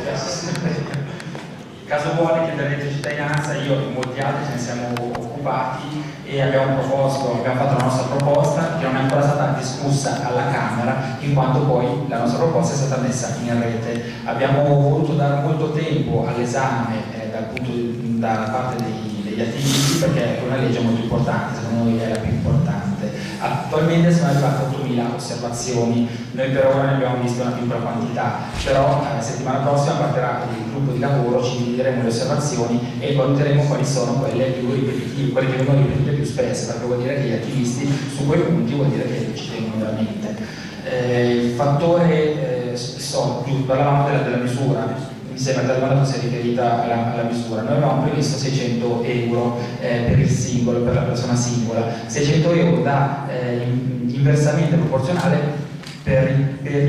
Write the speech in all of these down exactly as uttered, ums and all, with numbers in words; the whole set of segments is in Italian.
Caso vuole che del reddito di cittadinanza io e molti altri ce ne siamo occupati e abbiamo proposto, abbiamo fatto la nostra proposta che non è ancora stata discussa alla Camera, in quanto poi la nostra proposta è stata messa in rete. Abbiamo voluto dare molto tempo all'esame eh, dal punto di, da parte dei, degli attivisti, perché è una legge molto importante, secondo noi è la più importante. Attualmente sono arrivate ottomila osservazioni, noi per ora ne abbiamo visto una piccola quantità, però la eh, settimana prossima partirà il gruppo di lavoro, ci divideremo le osservazioni e valuteremo quali sono quelle più ripetitive, quelle che vengono ripetute più spesso, perché vuol dire che gli attivisti su quei punti vuol dire che ci tengono veramente. Eh, il fattore, eh, so, più, parlavamo della, della misura, mi sembra che la domanda sia riferita alla, alla misura. Noi avevamo previsto seicento euro eh, per il singolo, per la persona singola, seicento euro da eh, inversamente proporzionale per, per,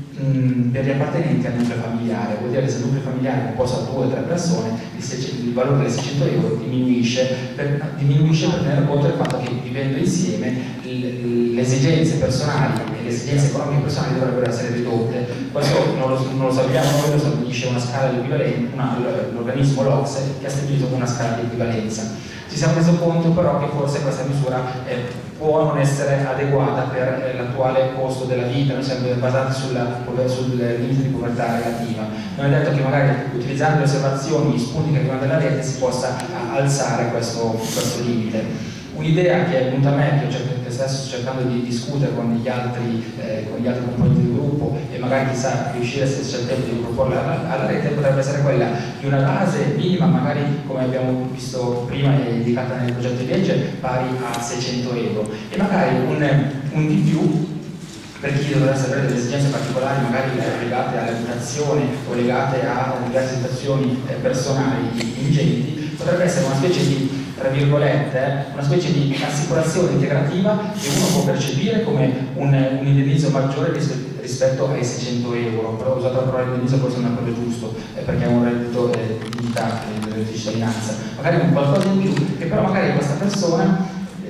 mh, per gli appartenenti al nucleo familiare. Vuol dire che se il nucleo familiare è composto da due o tre persone, il, seicento, il valore dei seicento euro diminuisce per, diminuisce per tenere conto del fatto che vivendo insieme le esigenze personali e le esigenze economiche personali dovrebbero essere ridotte. Questo non lo, non lo sappiamo noi, lo stabilisce una scala di equivalenza, l'organismo l'O C S E che ha stabilito una scala di equivalenza. Ci siamo reso conto però che forse questa misura eh, può non essere adeguata per eh, l'attuale costo della vita. Noi siamo basati sulla, sul limite di povertà relativa. Noi abbiamo detto che magari utilizzando le osservazioni, gli spunti che arrivano dalla rete si possa alzare questo, questo limite. Un'idea che è venuta a me, che stesso sto cercando di discutere con gli altri, eh, con gli altri componenti del gruppo e magari chissà riuscire, se c'è il tempo di proporla alla, alla rete, potrebbe essere quella di una base minima, magari come abbiamo visto prima e indicata nel progetto di legge, pari a seicento euro e magari un, un di più per chi dovesse avere delle esigenze particolari, magari legate all'abitazione o legate a diverse situazioni eh, personali ingenti, potrebbe essere una specie di, tra virgolette, una specie di assicurazione integrativa che uno può percepire come un, un indennizzo maggiore rispetto, rispetto ai seicento euro. Però ho usato la parola indennizzo, forse non è quello giusto, eh, perché è un reddito eh, di dignità, eh, di reddito di cittadinanza. Magari un qualcosa in più, che però magari questa persona,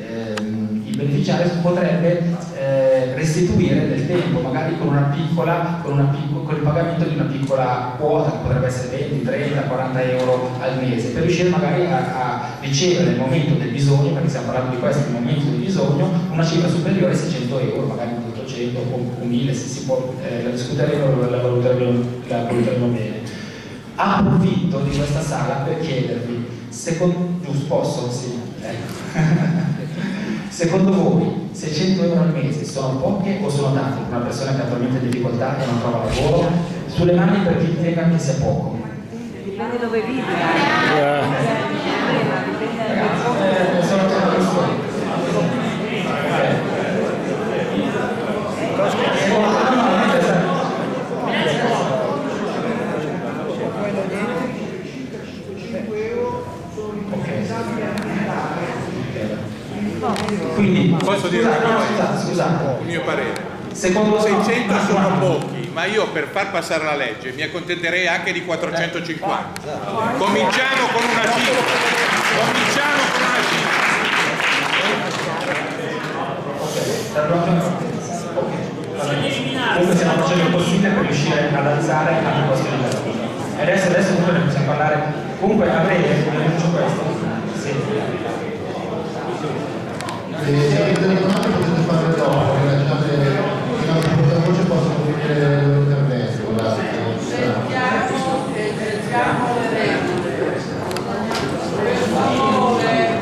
ehm, il beneficiario, potrebbe eh, restituire del tempo, magari con una piccola, con, una picco, con il pagamento di una piccola quota, che potrebbe essere venti, trenta, quaranta euro al mese, per riuscire magari a, a ricevere nel momento del bisogno, perché stiamo parlando di questo, nel momento del bisogno, una cifra superiore ai seicento euro, magari ottocento o mille, se si può, eh, la discuteremo, la valuteremo, la valuteremo bene. Approfitto di questa sala per chiedervi, secondo, giusto, posso? Sì, ecco. Secondo voi seicento euro al mese sono poche o sono tante per una persona che attualmente è in difficoltà e non trova lavoro? Sulle mani per chi ritenga che sia poco. Dipende dove vivi. Yeah. Eh, sono tutte questioni. Quindi, posso dire una cosa? Scusate, scusate. Il mio parere. Secondo seicento sono pochi, ma io per far passare la legge mi accontenterei anche di quattrocentocinquanta. Cominciamo con una cifra. Cominciamo con una cifra. Comunque stiamo facendo il possibile per riuscire ad alzare anche il costo di lavoro. E adesso, adesso comunque ne possiamo parlare. Comunque a breve, come annuncio questo. Sì. Se avete delle domande potete farle dopo, lasciate il nostro portavoce possa finire l'intervento. Grazie. Cerchiamo che cerchiamo le regole. Amore.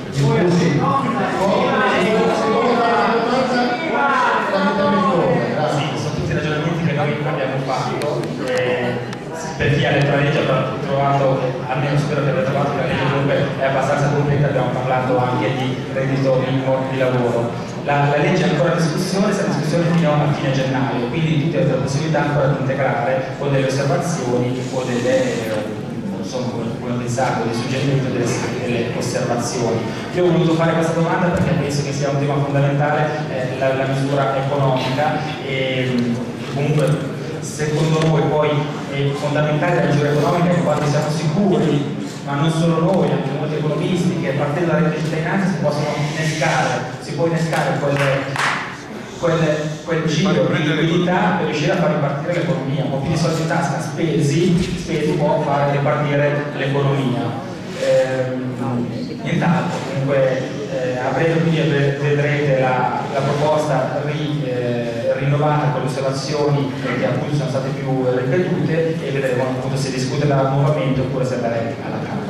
Sì, sono tutti i ragionamenti che noi abbiamo fatto. Eh, per chi ha letto la legge avrà trovato, almeno spero che avrà trovato che la legge comunque è abbastanza completa, abbiamo parlato anche di reddito minimo di lavoro. La, la legge è ancora in discussione, sarà in discussione fino a fine gennaio, quindi tutte le possibilità ancora di integrare con delle osservazioni o delle, insomma, come pensate, dei suggerimenti o delle, delle osservazioni. Io ho voluto fare questa domanda perché penso che sia un tema fondamentale, eh, la, la misura economica e comunque secondo noi poi è fondamentale la misura economica quando siamo sicuri, ma non solo noi, anche molti economisti, che partendo dalla reddito di cittadinanza si possono innescare, si può innescare quelle, quel, quel giro di liquidità per riuscire a far ripartire l'economia. Un po' più di soldi in tasca spesi, spesi può far ripartire l'economia. Ehm, nient'altro, comunque eh, a breve quindi vedrete la, la proposta ri, eh, rinnovata con le osservazioni che appunto sono state più ripetute e vedremo appunto se discuterla nuovamente oppure se andare alla Camera.